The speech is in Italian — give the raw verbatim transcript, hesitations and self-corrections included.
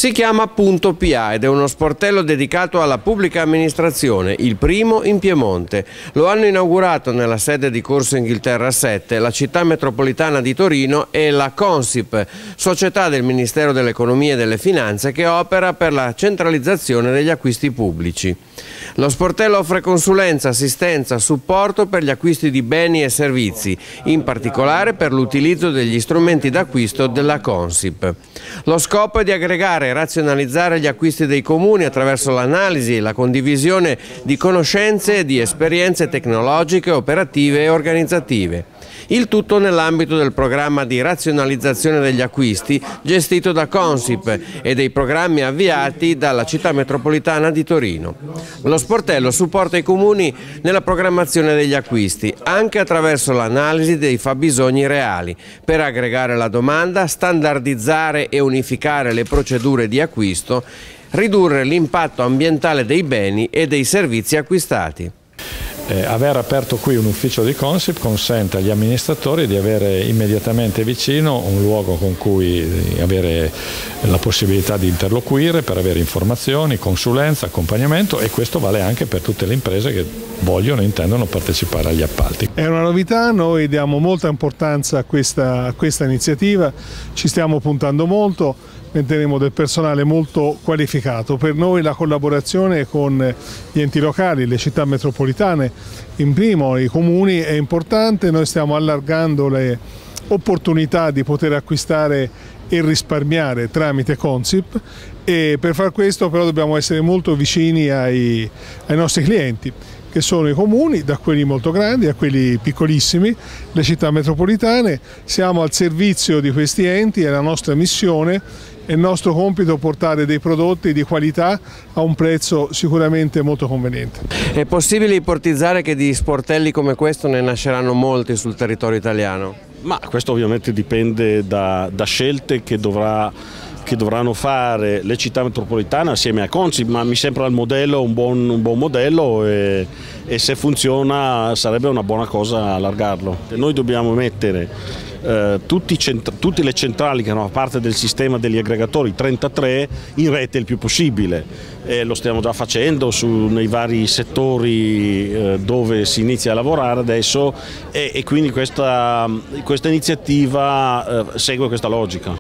Si chiama Punto P A ed è uno sportello dedicato alla pubblica amministrazione, il primo in Piemonte. Lo hanno inaugurato nella sede di Corso Inghilterra sette, la città metropolitana di Torino e la Consip, società del Ministero dell'Economia e delle Finanze che opera per la centralizzazione degli acquisti pubblici. Lo sportello offre consulenza, assistenza, supporto per gli acquisti di beni e servizi, in particolare per l'utilizzo degli strumenti d'acquisto della Consip. Lo scopo è di aggregare e razionalizzare gli acquisti dei comuni attraverso l'analisi e la condivisione di conoscenze e di esperienze tecnologiche, operative e organizzative. Il tutto nell'ambito del programma di razionalizzazione degli acquisti gestito da Consip e dei programmi avviati dalla città metropolitana di Torino. Lo sportello supporta i comuni nella programmazione degli acquisti, anche attraverso l'analisi dei fabbisogni reali, per aggregare la domanda, standardizzare e unificare le procedure di acquisto, ridurre l'impatto ambientale dei beni e dei servizi acquistati. Eh, aver aperto qui un ufficio di Consip consente agli amministratori di avere immediatamente vicino un luogo con cui avere la possibilità di interloquire per avere informazioni, consulenza, accompagnamento, e questo vale anche per tutte le imprese che vogliono e intendono partecipare agli appalti. È una novità, noi diamo molta importanza a questa, a questa iniziativa, ci stiamo puntando molto. Metteremo del personale molto qualificato. Per noi la collaborazione con gli enti locali, le città metropolitane, in primo i comuni, è importante. Noi stiamo allargando le opportunità di poter acquistare e risparmiare tramite Consip, e per far questo però dobbiamo essere molto vicini ai, ai nostri clienti, che sono i comuni, da quelli molto grandi a quelli piccolissimi, le città metropolitane. Siamo al servizio di questi enti, è la nostra missione, è il nostro compito portare dei prodotti di qualità a un prezzo sicuramente molto conveniente. È possibile ipotizzare che di sportelli come questo ne nasceranno molti sul territorio italiano? Ma questo ovviamente dipende da, da scelte che dovrà che dovranno fare le città metropolitane assieme a Consip, ma mi sembra il modello un buon, un buon modello e, e se funziona sarebbe una buona cosa allargarlo. Noi dobbiamo mettere eh, tutti tutte le centrali che fanno parte del sistema degli aggregatori trentatré in rete il più possibile, e lo stiamo già facendo su, nei vari settori eh, dove si inizia a lavorare adesso, e, e quindi questa, questa iniziativa eh, segue questa logica.